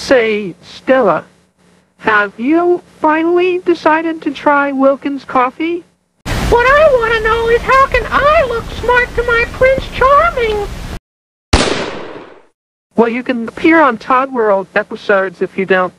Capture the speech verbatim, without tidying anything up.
Say, Stella, have you finally decided to try Wilkins coffee? What I want to know is how can I look smart to my Prince Charming? Well, you can appear on Todd World episodes if you don't